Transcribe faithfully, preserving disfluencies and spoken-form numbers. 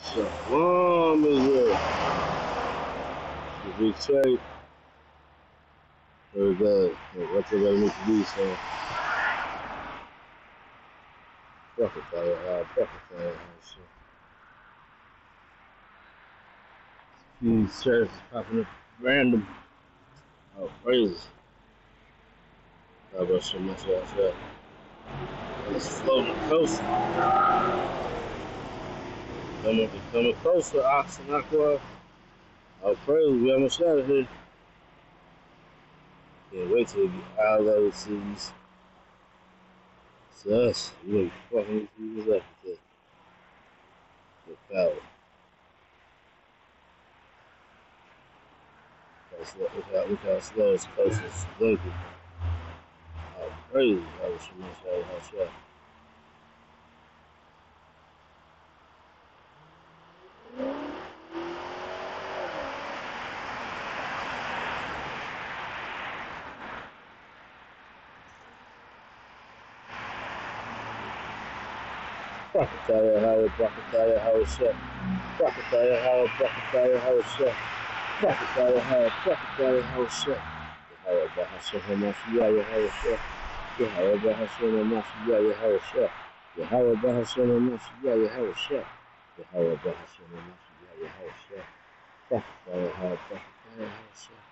Shalom Israel. The big trade. Very good. What's it going to be? So, fuck it, fire. Uh, fuck it, fire. These shirts popping up random. Oh, crazy. How about so much outside? It's floating closer. Coming, coming closer, Ox and Aqua. Oh, crazy. We almost out of here. Can't wait till we get out of those cities. It's us. We're going to be fucking these people up with the power. Look how, look how slow it's close to blinking. Oh, crazy. That was so much out of that shot. Prakataya Howard, Prakataya Howard shot. Prakataya Howard, Prakataya Howard shot. Prakataya Howard, Prakataya Howard shot. Yahweh Bahashem HaMashiach, Yahweh shot. Yahweh Bahashem HaMashiach, Yahweh shot. Yahweh Bahashem HaMashiach, Yahweh shot. Yahweh Bahashem HaMashiach, Yahweh shot. Prakataya Howard, Prakataya Howard shot.